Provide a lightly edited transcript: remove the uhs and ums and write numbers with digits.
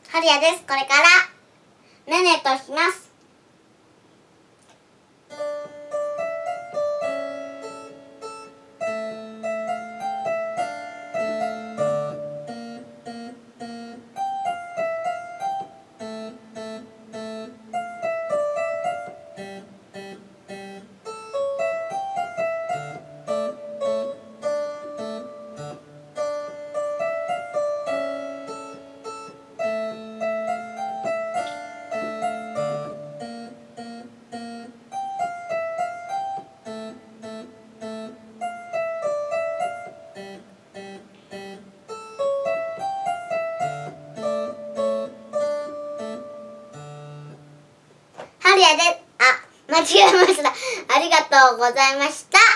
はるやです。これからねねとします。はるやです。間違えました。ありがとうございました。